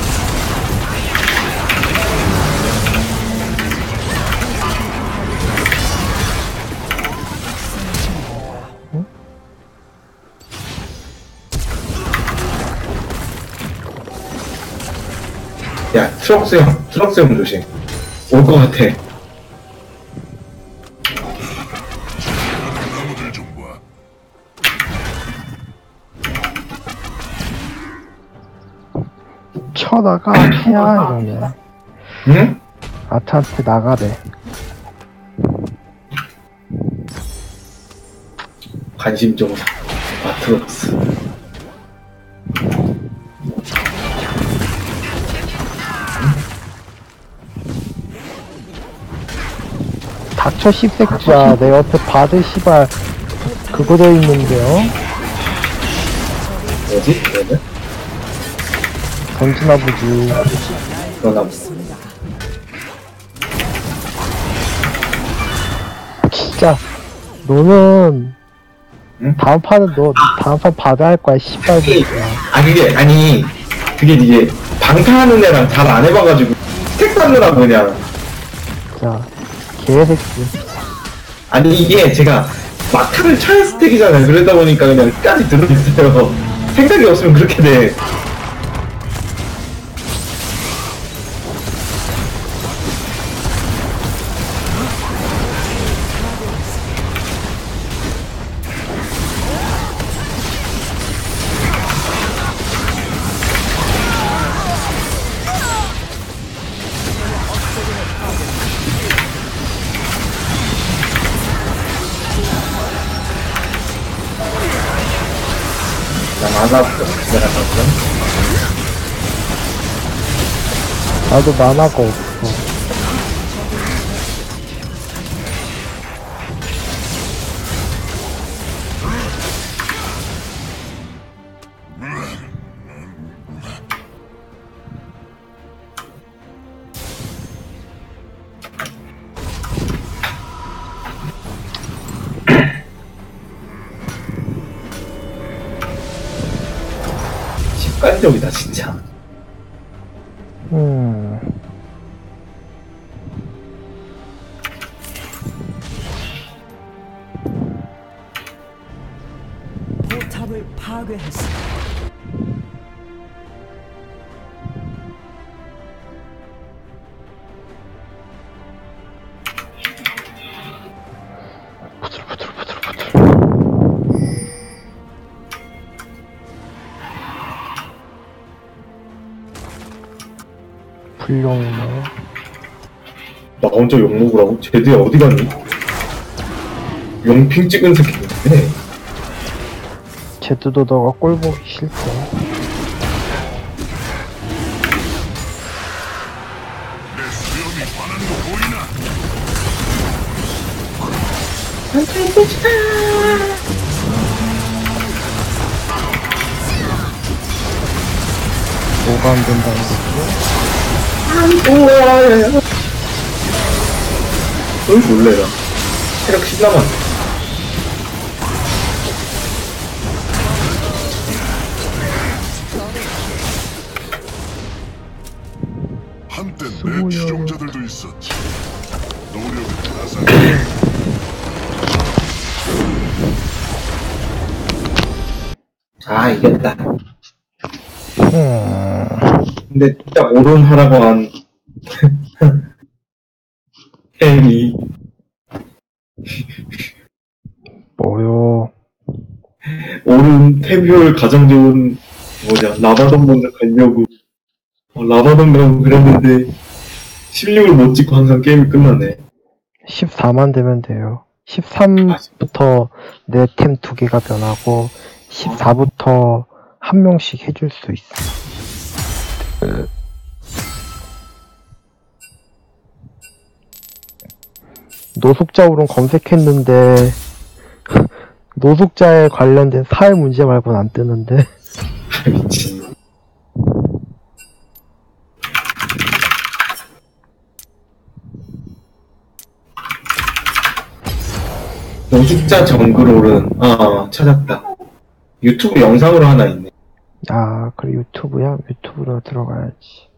야, 트럭스 형 조심. 올 것 같아. 나무들 좀 봐. 쳐다가 해야 이러네. 응? 아트한테 나가래. 관심 좀 트럭스. 닥쳐 씹새끼야. 내 옆에 바드 씨발 그거 돼 있는데요. 뭐지? 이거는? 던지나 보지. 그러나 진짜 너는 다음 판은 너 다음 판 바다 할 거야 씨발 그게, 새끼야. 그게 이게 방탄하는 애랑 잘 안 해봐가지고 스택 쌓느라고 그냥. 자 개새끼. 아니 이게 제가 막타를 쳐야 스택이잖아요. 그러다 보니까 그냥 끝까지 들어있어요. 생각이 없으면 그렇게 돼. 나 만화 없어. 내가 봤어. 나도 만화가 없어. 직관적이다 진짜. 음. 포탑을 파괴했습니다. 불용이네. 나 혼자 욕 먹으라고? 쟤들 어디 갔니? 용핑 찍은 새끼인데. 제주도 너가 꼴 보기 싫대. 내 수염이 반한 거 보이나? 뭐가 안 된다는 거지? 어이 놀래라. 체력 10남았네. 한때 내 추종자들도 있었지. 노력은 가상. 아 이겼다. 음. 근데 진짜 오른하라고 한 햄이 뭐요? 오른 템효율 가장 좋은 뭐냐 라바돈 먼저 가려고 라바돈 가고 그랬는데 16을 못 찍고 항상 게임이 끝나네. 14만 되면 돼요. 13부터 내 템 2개가 변하고 14부터 한 명씩 해줄 수 있어. 노숙자울은 검색했는데 노숙자에 관련된 사회 문제 말고는 안 뜨는데. 미친. 노숙자 정글홀은 찾았다. 유튜브 영상으로 하나 있네. 아, 그래 유튜브야? 유튜브로 들어가야지.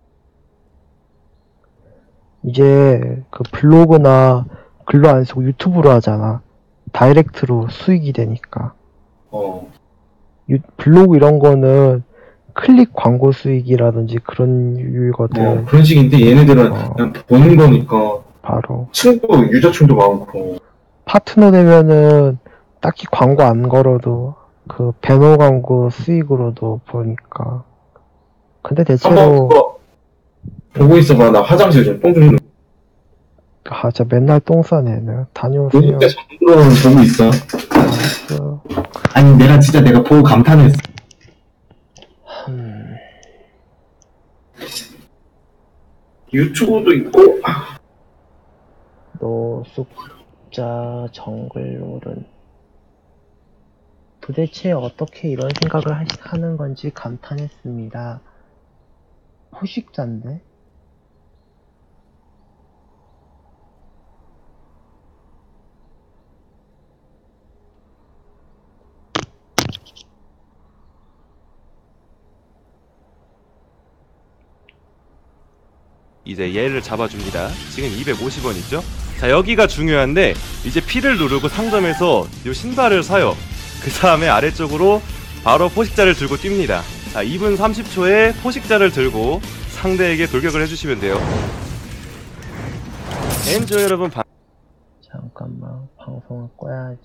이제 그 블로그나 글로 안 쓰고 유튜브로 하잖아. 다이렉트로 수익이 되니까. 어. 블로그 이런 거는 클릭 광고 수익이라든지 그런 유거든. 그런 식인데 얘네들은 어. 그냥 보는 거니까 바로 유저층도 많고. 파트너 되면은 딱히 광고 안 걸어도 그 배너 광고 수익으로도 보니까. 근데 한번 대체로 그거 보고 있어봐. 나 화장실 좀 똥 좀. 아, 진짜 맨날 똥 싸네. 내가 다녀오세요. 노숙자 정글홀은 보고 있어. 아니 내가 보고 감탄했어. 유튜브도 있고. 노숙자 정글롤은 도대체 어떻게 이런 생각을 하는 건지 감탄했습니다. 포식자인데? 이제 얘를 잡아줍니다. 지금 250원 있죠? 자, 여기가 중요한데 이제 P를 누르고 상점에서 요 신발을 사요. 그 다음에 아래쪽으로 바로 포식자를 들고 뜁니다. 자, 2분 30초에 포식자를 들고 상대에게 돌격을 해주시면 돼요. 엔조 여러분 잠깐만 방송을 꺼야지.